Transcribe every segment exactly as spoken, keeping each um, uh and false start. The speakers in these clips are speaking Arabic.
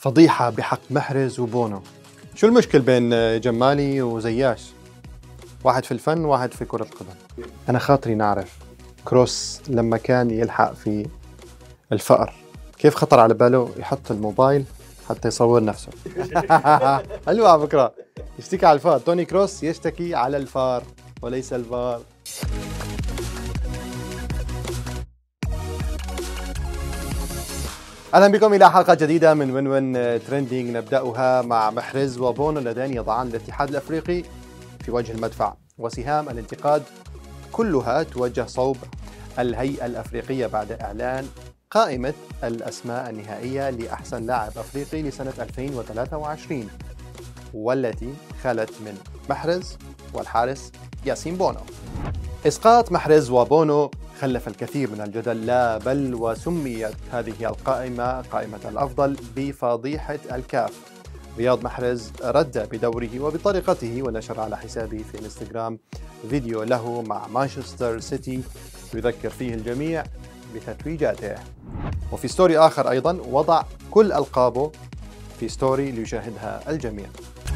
فضيحة بحق محرز وبونو. شو المشكل بين جمالي وزياش؟ واحد في الفن وواحد في كرة القدم. أنا خاطري نعرف كروس لما كان يلحق في الفأر كيف خطر على باله يحط الموبايل حتى يصور نفسه. حلوة على فكرة، يشتكي على الفار. توني كروس يشتكي على الفار وليس الفار. اهلا بكم الى حلقه جديده من وين وين ترندينج، نبداها مع محرز وبونو اللذان يضعان الاتحاد الافريقي في وجه المدفع، وسهام الانتقاد كلها توجه صوب الهيئه الافريقيه بعد اعلان قائمه الاسماء النهائيه لاحسن لاعب افريقي لسنه ألفين وثلاثة وعشرين، والتي خلت من محرز والحارس ياسين بونو. إسقاط محرز وبونو خلف الكثير من الجدل، لا بل وسميت هذه القائمة قائمة الأفضل بفضيحة الكاف. رياض محرز رد بدوره وبطريقته ونشر على حسابه في انستغرام فيديو له مع مانشستر سيتي يذكر فيه الجميع بتتويجاته، وفي ستوري آخر أيضا وضع كل ألقابه في ستوري ليشاهدها الجميع.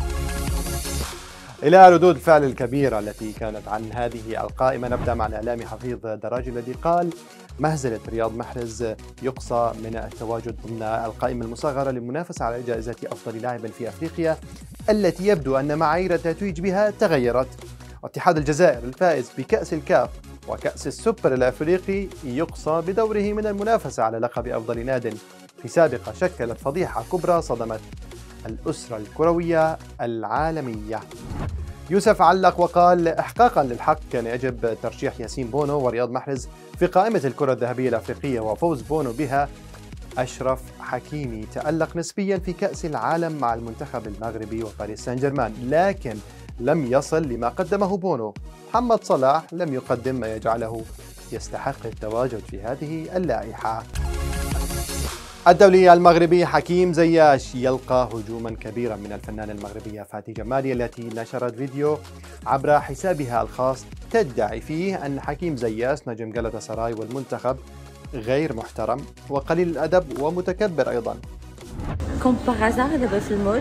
إلى ردود الفعل الكبيرة التي كانت عن هذه القائمة، نبدأ مع الإعلامي حفيظ دراج الذي قال: مهزلة رياض محرز يقصى من التواجد ضمن القائمة المصغرة للمنافسة على جائزة أفضل لاعب في أفريقيا التي يبدو أن معايير التتويج بها تغيرت. واتحاد الجزائر الفائز بكأس الكاف وكأس السوبر الأفريقي يقصى بدوره من المنافسة على لقب أفضل ناد في سابقة شكلت فضيحة كبرى صدمت الأسرة الكروية العالمية. يوسف علق وقال: إحقاقا للحق كان يجب ترشيح ياسين بونو ورياض محرز في قائمة الكرة الذهبية الأفريقية، وفوز بونو بها أشرف حكيمي تألق نسبيا في كأس العالم مع المنتخب المغربي وباريس سان جيرمان، لكن لم يصل لما قدمه بونو. محمد صلاح لم يقدم ما يجعله يستحق التواجد في هذه اللائحة. الدولي المغربي حكيم زياش يلقى هجوما كبيرا من الفنانة المغربية فاتي جمالي التي نشرت فيديو عبر حسابها الخاص تدعي فيه أن حكيم زياش نجم جلطة سراي والمنتخب غير محترم وقليل الأدب ومتكبر أيضا. كوم باغ هازار دابا في المول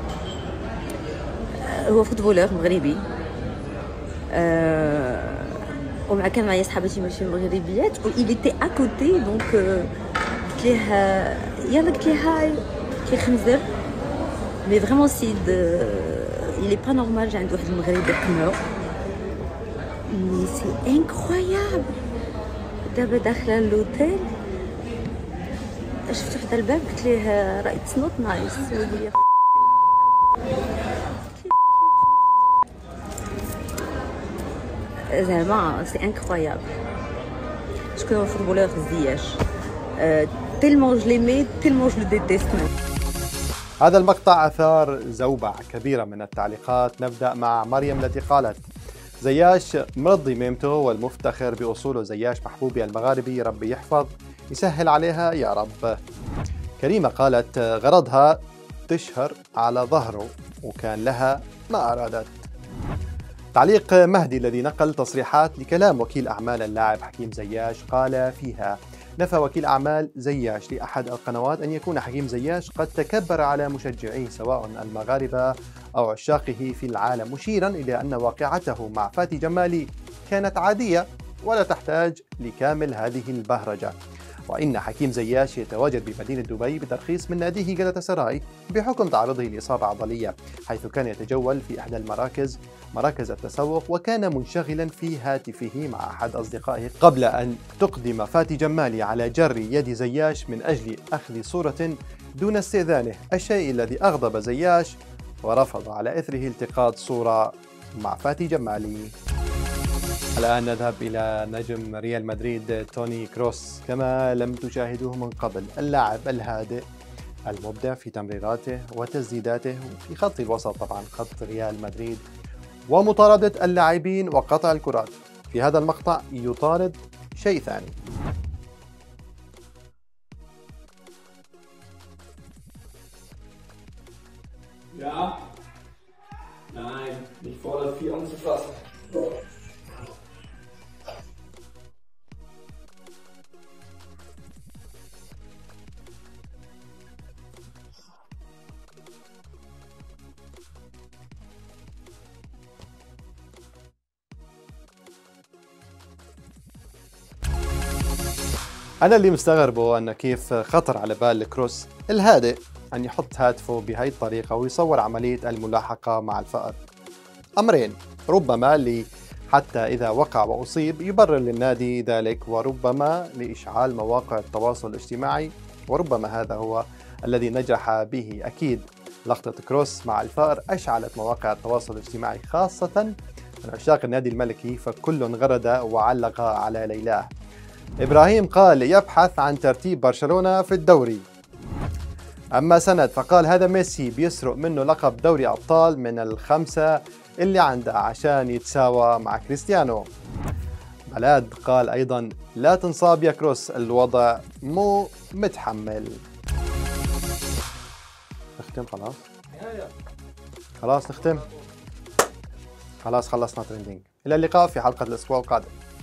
هو فوتبولور مغربي، أه ومع كان معايا صحاباتي ماشي مغربيات، و il était à côté donc قلت ليه يلا قلت ليه هاي كي خنزر مي فريمون سيد il est pas normal. جا عند واحد المغربي قمعو مي سي انكرويابل. دابا داخله لوتيل شفت وحده الباب قلت ليه راه اتس نوت نايس، وهي زعما سي انكرويابل. شكون هو الفوتبولور زياش؟ تيلمون جو ليمي تيلمون جو لو ديتيست. هذا المقطع أثار زوبعة كبيرة من التعليقات. نبدأ مع مريم التي قالت: زياش مرضي ميمته والمفتخر بأصوله. زياش محبوبي المغاربي، ربي يحفظ يسهل عليها يا رب. كريمة قالت: غرضها تشهر على ظهره وكان لها ما أرادت. تعليق مهدي الذي نقل تصريحات لكلام وكيل أعمال اللاعب حكيم زياش قال فيها: نفى وكيل أعمال زياش لأحد القنوات أن يكون حكيم زياش قد تكبر على مشجعيه سواء المغاربة أو عشاقه في العالم، مشيرا إلى أن واقعته مع فاتي جمالي كانت عادية ولا تحتاج لكامل هذه البهرجة، وإن حكيم زياش يتواجد بمدينة دبي بترخيص من ناديه جلطة سراي بحكم تعرضه لإصابة عضلية، حيث كان يتجول في إحدى المراكز مراكز التسوق وكان منشغلا في هاتفه مع أحد أصدقائه قبل أن تقدم فاتي جمالي على جر يد زياش من أجل أخذ صورة دون استئذانه، الشيء الذي أغضب زياش ورفض على إثره التقاط صورة مع فاتي جمالي. الآن نذهب إلى نجم ريال مدريد توني كروس كما لم تشاهدوه من قبل، اللاعب الهادئ المبدع في تمريراته وتسديداته في خط الوسط، طبعا خط ريال مدريد، ومطاردة اللاعبين وقطع الكرات. في هذا المقطع يطارد شيء ثاني. Ja. Nein, nicht vor der vier anzufassen. أنا اللي مستغربه أنه كيف خطر على بال كروس الهادئ أن يحط هاتفه بهاي الطريقة ويصور عملية الملاحقة مع الفأر. أمرين، ربما اللي حتى إذا وقع وأصيب يبرر للنادي ذلك، وربما لإشعال مواقع التواصل الاجتماعي، وربما هذا هو الذي نجح به. أكيد لقطة كروس مع الفأر أشعلت مواقع التواصل الاجتماعي خاصة من عشاق النادي الملكي، فكل غرد وعلق على ليلاه. إبراهيم قال يبحث عن ترتيب برشلونة في الدوري. أما سند فقال هذا ميسي بيسرق منه لقب دوري أبطال من الخمسة اللي عنده عشان يتساوى مع كريستيانو. بلاد قال أيضا لا تنصاب يا كروس، الوضع مو متحمل. نختم خلاص خلاص نختم خلاص خلصنا ترندينج. إلى اللقاء في حلقة الأسبوع القادم.